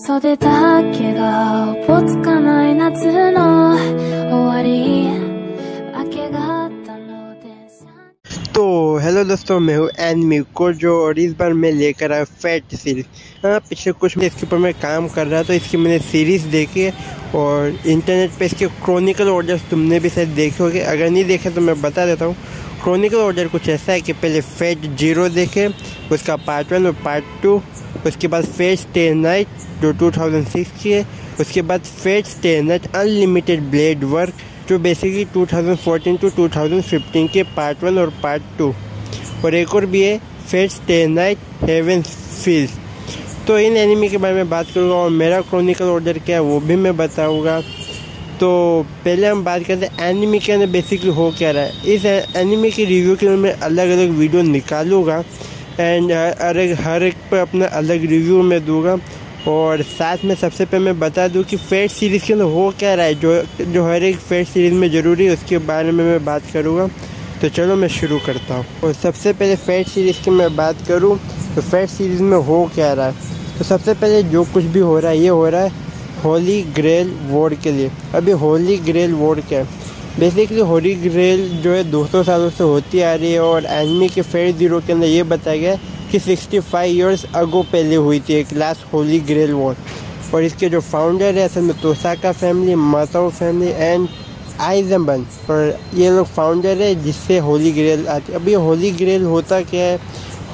袖だけがおぼつかない夏の終わり明け方の電車। तो हेलो दोस्तों, मैं हूँ एनिमी कोजो और इस बार मैं लेकर आया फैट सीरीज। पिछले कुछ में इसके ऊपर मैं काम कर रहा था, इसकी मैंने सीरीज़ देखी है और इंटरनेट पे इसके क्रॉनिकल ऑर्डर्स तुमने भी शायद देखे होंगे। अगर नहीं देखे तो मैं बता देता हूँ। क्रॉनिकल ऑर्डर कुछ ऐसा है कि पहले फैट जीरो देखे, उसका पार्ट 1 और पार्ट 2, उसके बाद फैट स्टे नाइट जो 2006 की है, उसके बाद fate stay night unlimited blade work जो बेसिकली 2014 टू 2015 के पार्ट 1 और पार्ट 2, और एक और भी है fate stay night heaven feels. तो इन एनिमी के बारे में बात करूँगा और मेरा क्रॉनिकल ऑर्डर क्या है वो भी मैं बताऊँगा। तो पहले हम बात करते हैं एनिमी के अंदर बेसिकली हो क्या रहा है। इस एनिमी की रिव्यू के लिए मैं अलग अलग वीडियो निकालूँगा एंड हर एक पर अपना अलग रिव्यू मैं दूँगा। और साथ में सबसे पहले मैं बता दूं कि फैट सीरीज़ के अंदर हो क्या रहा है, जो हर एक फैट सीरीज़ में ज़रूरी है, उसके बारे में मैं बात करूंगा। तो चलो मैं शुरू करता हूं। और सबसे पहले फैट सीरीज़ की मैं बात करूं तो फैट सीरीज़ में हो क्या रहा है। तो सबसे पहले जो कुछ भी हो रहा है ये हो रहा है होली ग्रेल वॉर के लिए। अभी होली ग्रेल वॉर क्या है, बेसिकली होली ग्रेल जो है 200 सालों से होती आ रही है और एनिमी के फैट जीरो के अंदर ये बताया गया है कि 65 ईयर्स अगो पहले हुई थी एक लास्ट होली ग्रेल वॉर। और इसके जो फाउंडर है असल में Tohsaka family, Matou family and आइजनबन, और ये लोग फाउंडर है जिससे होली ग्रेल आती है। अब ये होली ग्रेल होता क्या है,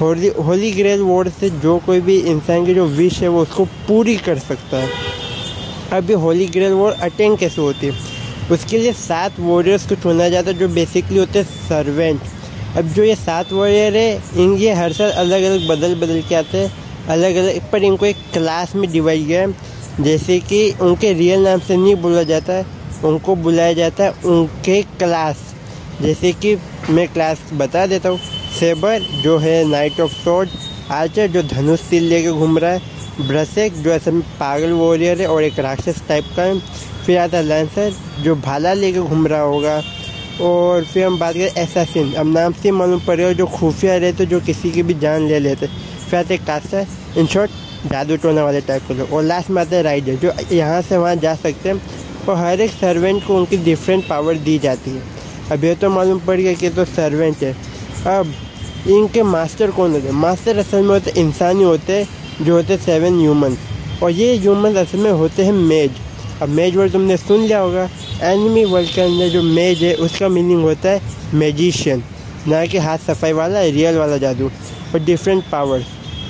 होली ग्रेल वॉर से जो कोई भी इंसान की जो विश है वो उसको पूरी कर सकता है। अब ये होली ग्रेल वॉर अटेंड कैसे होती है, उसके लिए 7 वॉरियर्स को चुना जाता है जो बेसिकली होते हैं सर्वेंट। अब जो ये 7 वॉरियर है ये हर साल अलग अलग बदल के आते हैं, अलग अलग, पर इनको एक क्लास में डिवाइड किया है। जैसे कि उनके रियल नाम से नहीं बोला जाता है, उनको बुलाया जाता है उनके क्लास। जैसे कि मैं क्लास बता देता हूँ। सेबर जो है नाइट ऑफ स्वॉर्ड, आर्चर जो धनुष तीर लेके घूम रहा है, ब्रसेक जो असल में पागल वॉरियर है और एक राक्षस टाइप का है, फिर आता है लैंसर जो भाला लेके घूम रहा होगा, और फिर हम बात करें एसासिन, अब नाम से मालूम पड़ेगा जो खुफिया रहते जो किसी की भी जान ले लेते। फिर आते कास्टर, इन शॉर्ट जादू टोना वाले टाइप के लोग, और लास्ट में आते हैं राइडर जो यहाँ से वहाँ जा सकते हैं और हर एक सर्वेंट को उनकी डिफरेंट पावर दी जाती है। अब ये तो मालूम पड़ गया कि तो सर्वेंट है। अब इनके मास्टर कौन होते हैं, मास्टर असल में होते इंसान ही होते हैं जो होते 7 ह्यूमन, और ये ह्यूमन असल में होते हैं मेज। अब मेज वर्ड तुमने सुन लिया होगा, एनिमी वर्ल्ड के अंदर जो मेज है उसका मीनिंग होता है मैजिशियन, ना कि हाथ सफाई वाला रियल वाला जादू, और डिफरेंट पावर्स।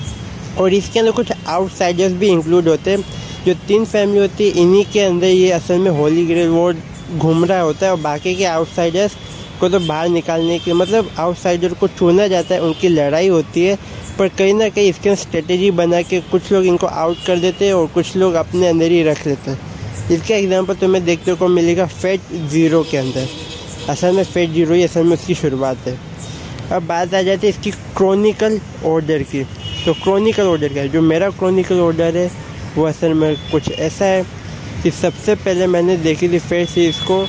और इसके अंदर कुछ आउटसाइडर्स भी इंक्लूड होते हैं। जो 3 फैमिली होती है इन्हीं के अंदर ये असल में होली ग्रेल वॉर घूम रहा होता है, और बाकी के आउटसाइडर्स को तो बाहर निकालने के मतलब आउटसाइडर को चुना जाता है, उनकी लड़ाई होती है, पर कहीं ना कहीं इसके स्ट्रेटेजी बना के कुछ लोग इनको आउट कर देते हैं और कुछ लोग अपने अंदर ही रख लेते हैं। इसका एग्जांपल तुम्हें देखने को मिलेगा फैट जीरो के अंदर। असल में फैट जीरो ही असल में उसकी शुरुआत है। अब बात आ जाती है इसकी क्रॉनिकल ऑर्डर की। तो क्रॉनिकल ऑर्डर क्या है, जो मेरा क्रॉनिकल ऑर्डर है वो असल में कुछ ऐसा है कि सबसे पहले मैंने देखी थी फैट सीरीज़ को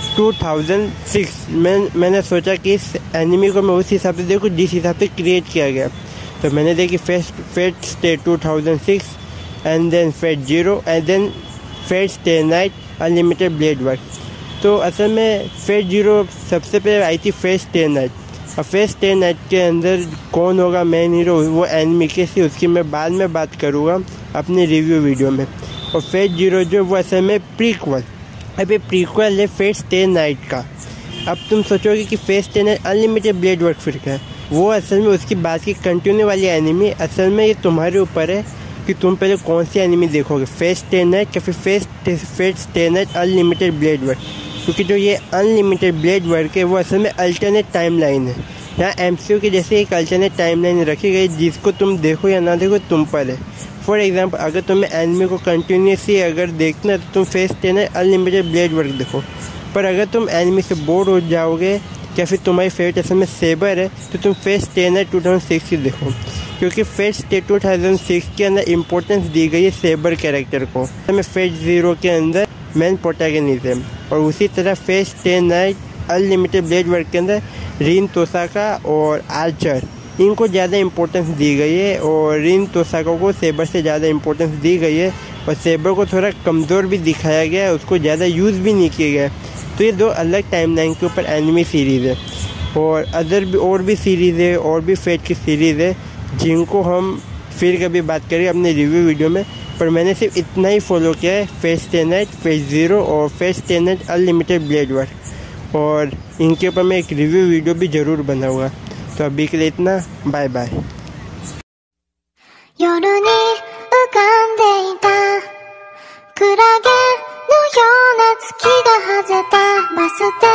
2006। मैंने सोचा कि इस एनिमी को मैं उस हिसाब से देखूँ जिस हिसाब से क्रिएट किया गया। तो मैंने देखी fate stay 2006 and then fate zero and then fate stay night unlimited blade work. तो असल में फैट जीरो सबसे पहले आई थी फैट स्टे नाइट। और फैट स्टे नाइट के अंदर कौन होगा मेन हीरो वो एनिमी के सी, उसकी मैं बाद में बात करूँगा अपने रिव्यू वीडियो में। और फैट जीरो जो वो असल में प्रीक्वल, अभी प्रीक्वल है फैट स्टे नाइट का। अब तुम सोचोगे कि fate stay night unlimited blade work फिर क्या है, वो असल में उसकी बात की कंटिन्यू वाली एनिमी। असल में ये तुम्हारे ऊपर है कि तुम पहले कौन सी एनिमी देखोगे, फैट स्टे नाइट या फिर fate stay night unlimited blade work. क्योंकि जो ये अनलिमिटेड ब्लेड वर्क है वो असल में अल्टरनेट टाइम लाइन है। यहाँ एमसीयू की जैसे एक अल्टरनेट टाइम लाइन रखी गई जिसको तुम देखो या ना देखो तुम पर है। फॉर एग्जाम्पल अगर तुम्हें एनिमी को कंटिन्यूसली अगर देखना है तो तुम fate stay night unlimited blade work देखो, पर अगर तुम एनिमी से बोर हो जाओगे या फिर तुम्हारी फेवरेट असल में सेबर है तो तुम फैट स्टे नाइट 2006 की देखो, क्योंकि फैट स्टे 2006 के अंदर इंपॉर्टेंस दी गई है सेबर कैरेक्टर को। हमें फैट जीरो के अंदर मेन प्रोटैगनिस्ट है, और उसी तरह fate stay night unlimited blade work के अंदर रीन तोसाका और आर्चर इनको ज़्यादा इम्पोर्टेंस दी गई है और रिन तोसाका को सेबर से ज़्यादा इम्पोर्टेंस दी गई है और सेबर को थोड़ा कमज़ोर भी दिखाया गया है, उसको ज़्यादा यूज़ भी नहीं किया गया। तो ये दो अलग टाइमलाइन के ऊपर एनिमे सीरीज़ है और और भी सीरीज़ है और भी फेट की सीरीज़ है जिनको हम फिर कभी बात करेंगे अपने रिव्यू वीडियो में। पर मैंने सिर्फ इतना ही फॉलो किया है, fate stay night, fate zero और fate stay night unlimited blade work, और इनके ऊपर मैं एक रिव्यू वीडियो भी ज़रूर बनाऊँगा। तो अभी के लिए इतना, बाय बाय। 夜に浮かんでいたクラゲのような月が外れたバス停